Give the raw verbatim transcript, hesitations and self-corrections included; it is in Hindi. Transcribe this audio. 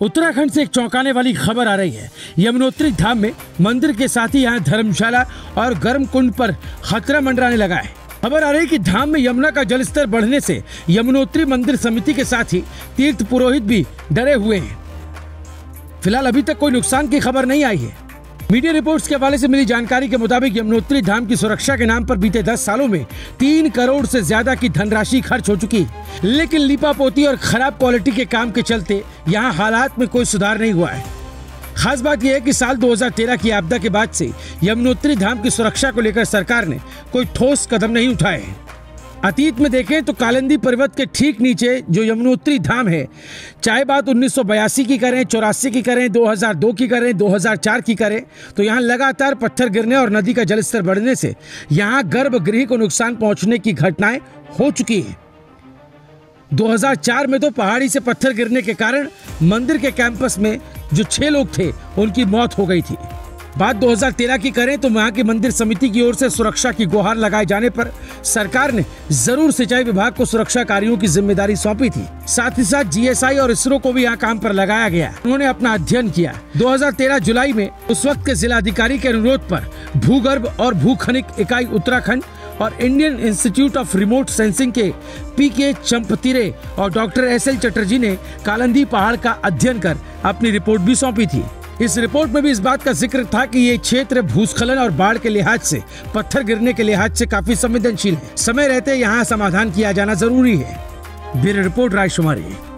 उत्तराखंड से एक चौंकाने वाली खबर आ रही है। यमुनोत्री धाम में मंदिर के साथ ही यहाँ धर्मशाला और गर्म कुंड पर खतरा मंडराने लगा है। खबर आ रही है कि धाम में यमुना का जलस्तर बढ़ने से यमुनोत्री मंदिर समिति के साथ ही तीर्थ पुरोहित भी डरे हुए हैं। फिलहाल अभी तक कोई नुकसान की खबर नहीं आई है। मीडिया रिपोर्ट्स के हवाले से मिली जानकारी के मुताबिक यमुनोत्री धाम की सुरक्षा के नाम पर बीते दस सालों में तीन करोड़ से ज्यादा की धनराशि खर्च हो चुकी है, लेकिन लिपापोती और खराब क्वालिटी के काम के चलते यहाँ हालात में कोई सुधार नहीं हुआ है। खास बात यह है कि साल दो हज़ार तेरह की आपदा के बाद से यमुनोत्री धाम की सुरक्षा को लेकर सरकार ने कोई ठोस कदम नहीं उठाए हैं। अतीत में देखें तो कालिंदी पर्वत के ठीक नीचे जो यमुनोत्री धाम है, चाहे बात उन्नीस सौ बयासी की करें, चौरासी की करें, दो हज़ार दो की करें, दो हज़ार चार की करें, तो यहाँ लगातार पत्थर गिरने और नदी का जलस्तर बढ़ने से यहाँ गर्भगृह को नुकसान पहुंचने की घटनाएं हो चुकी हैं। दो हज़ार चार में तो पहाड़ी से पत्थर गिरने के कारण मंदिर के कैंपस में जो छह लोग थे उनकी मौत हो गई थी। बात दो हज़ार तेरह की करें तो वहां की मंदिर समिति की ओर से सुरक्षा की गुहार लगाए जाने पर सरकार ने जरूर सिंचाई विभाग को सुरक्षा कार्यों की जिम्मेदारी सौंपी थी। साथ ही साथ जी एस आई और इसरो को भी यहाँ काम पर लगाया गया। उन्होंने अपना अध्ययन किया। दो हज़ार तेरह जुलाई में उस वक्त के जिलाधिकारी के अनुरोध पर भूगर्भ और भू खनिक इकाई उत्तराखंड और Indian Institute of Remote Sensing के पी के चंपतिरे और डॉक्टर एस एल चटर्जी ने कालिंदी पहाड़ का अध्ययन कर अपनी रिपोर्ट भी सौंपी थी। इस रिपोर्ट में भी इस बात का जिक्र था कि ये क्षेत्र भूस्खलन और बाढ़ के लिहाज से, पत्थर गिरने के लिहाज से काफी संवेदनशील है। समय रहते यहाँ समाधान किया जाना जरूरी है। Bureau report रायशुमारी।